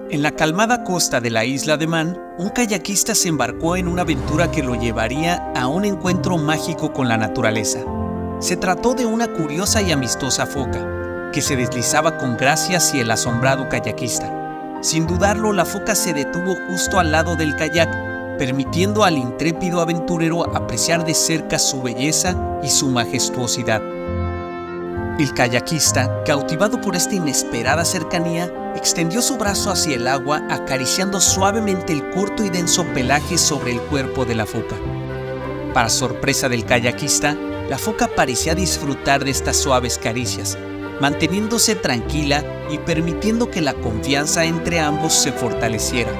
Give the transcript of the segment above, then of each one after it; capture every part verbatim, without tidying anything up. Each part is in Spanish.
En la calmada costa de la isla de Man, un kayakista se embarcó en una aventura que lo llevaría a un encuentro mágico con la naturaleza. Se trató de una curiosa y amistosa foca, que se deslizaba con gracia hacia el asombrado kayakista. Sin dudarlo, la foca se detuvo justo al lado del kayak, permitiendo al intrépido aventurero apreciar de cerca su belleza y su majestuosidad. El kayakista, cautivado por esta inesperada cercanía, extendió su brazo hacia el agua, acariciando suavemente el corto y denso pelaje sobre el cuerpo de la foca. Para sorpresa del kayakista, la foca parecía disfrutar de estas suaves caricias, manteniéndose tranquila y permitiendo que la confianza entre ambos se fortaleciera.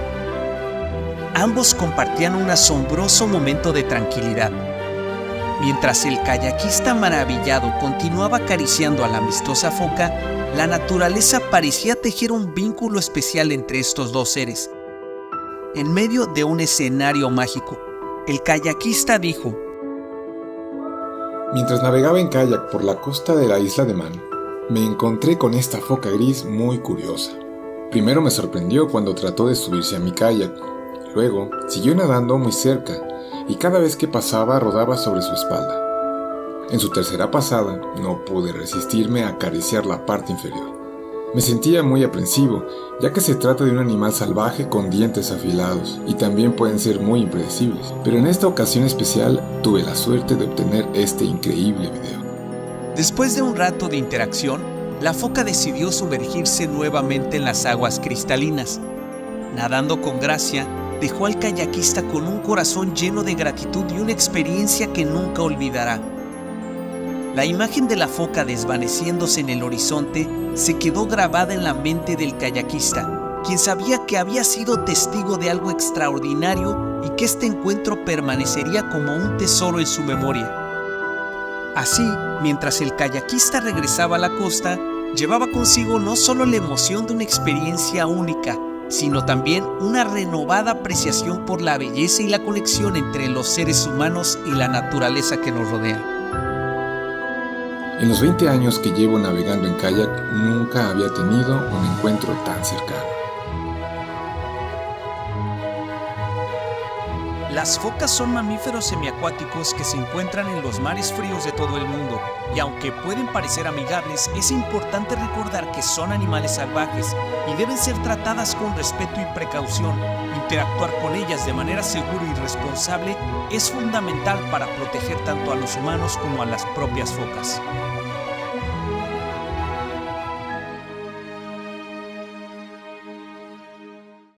Ambos compartían un asombroso momento de tranquilidad. Mientras el kayakista maravillado continuaba acariciando a la amistosa foca, la naturaleza parecía tejer un vínculo especial entre estos dos seres. En medio de un escenario mágico, el kayakista dijo: Mientras navegaba en kayak por la costa de la isla de Man, me encontré con esta foca gris muy curiosa. Primero me sorprendió cuando trató de subirse a mi kayak. Luego siguió nadando muy cerca y cada vez que pasaba rodaba sobre su espalda. En su tercera pasada no pude resistirme a acariciar la parte inferior. Me sentía muy aprensivo, ya que se trata de un animal salvaje con dientes afilados y también pueden ser muy impredecibles. Pero en esta ocasión especial tuve la suerte de obtener este increíble video. Después de un rato de interacción, la foca decidió sumergirse nuevamente en las aguas cristalinas. Nadando con gracia, dejó al kayakista con un corazón lleno de gratitud y una experiencia que nunca olvidará. La imagen de la foca desvaneciéndose en el horizonte se quedó grabada en la mente del kayakista, quien sabía que había sido testigo de algo extraordinario y que este encuentro permanecería como un tesoro en su memoria. Así, mientras el kayakista regresaba a la costa, llevaba consigo no solo la emoción de una experiencia única, sino también una renovada apreciación por la belleza y la conexión entre los seres humanos y la naturaleza que nos rodea. En los veinte años que llevo navegando en kayak, nunca había tenido un encuentro tan cercano. Las focas son mamíferos semiacuáticos que se encuentran en los mares fríos de todo el mundo, y aunque pueden parecer amigables, es importante recordar que son animales salvajes y deben ser tratadas con respeto y precaución. Interactuar con ellas de manera segura y responsable es fundamental para proteger tanto a los humanos como a las propias focas.